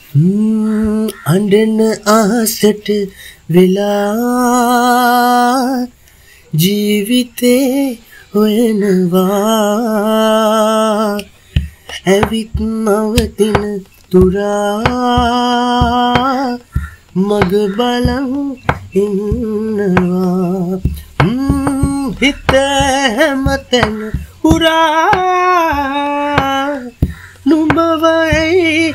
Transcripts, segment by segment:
අඬන ආසට වෙලා ජීවිතේ හොයනවා ඇවිත් නවතින තුරා මග බලන් ඉන්නවා හිත හැමතැන පුරා නුඹවයි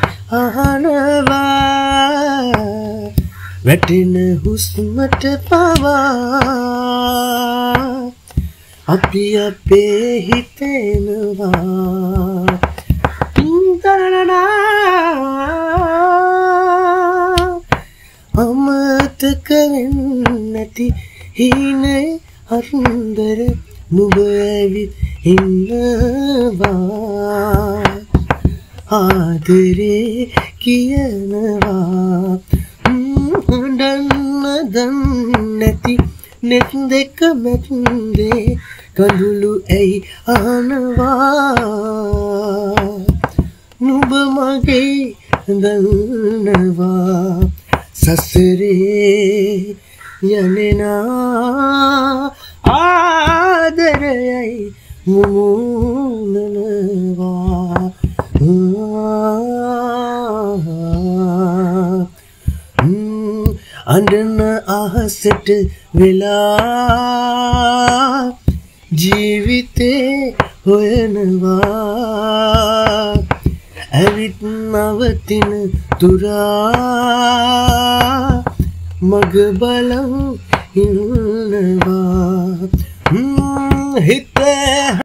අහනවා වැටෙන හුස්මට පවා අපි අපේ හිතෙනවා අමතක වෙන්නේ නැති හීනේ අරුන්දර නුඹ ඇවිත් ඉන්නවා ආදරේ කියනවා දන්න නැති නෙත් දෙක මැද්දේ කඳුළු ඇයි අහනවා නුඹ මගේ දන්නවා සසරේ යන්නා ආදරයයි මුමුණනවා අඬන අහසට වෙලා ජීවිතේ හොයනවා ඇවිත් නවතින තුරා මග බලන් ඉන්නවා හිත